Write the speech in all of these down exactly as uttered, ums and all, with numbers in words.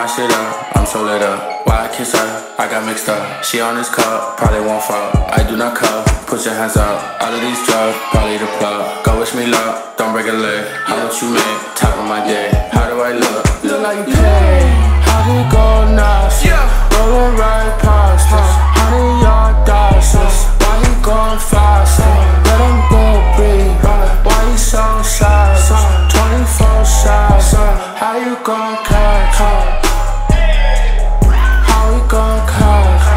shit up, I'm so lit up. Why I kiss her? I got mixed up. She on this cup, probably won't fuck. I do not cuff, put your hands up. All of these drugs, probably the plug. Go wish me luck, don't break a leg. How much you make? Top of my day. How do I look? Look like you pay. How do you go nuts? Rolling right past us. Honey, your doses. Why you going fast? Let him go breathe. Why you so sad? twenty-four seven. How you gon' catch? How we gon' catch?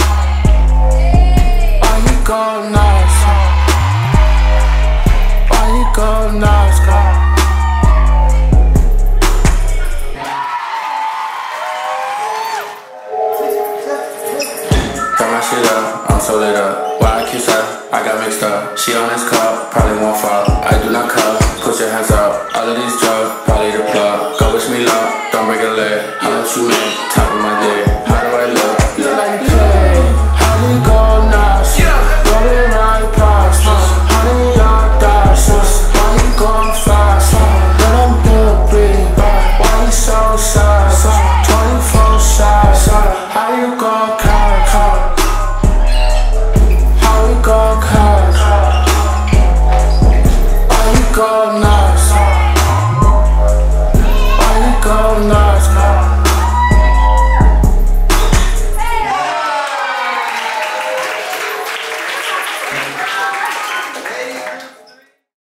Why you go nuts? Why you go nuts? Turn my shit up, I'm so lit up. Why I kiss her? I got mixed up. She on this cup, probably won't fuck. I do not cuff, put your hands up. All of these drugs, probably the plug. Go wish me luck, don't break a leg. How much you make? Top of my day.